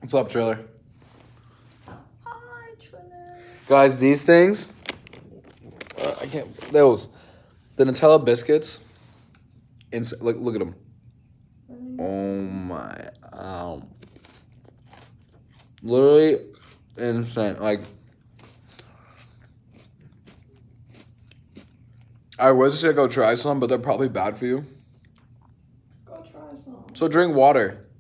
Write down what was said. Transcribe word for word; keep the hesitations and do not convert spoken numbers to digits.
What's up, Trailer? Hi, Trailer. Guys, these things, uh, I can't, those, the Nutella biscuits, ins like, look at them. Oh my, um, literally insane. Like, I was just gonna go try some, but they're probably bad for you. Go try some. So drink water.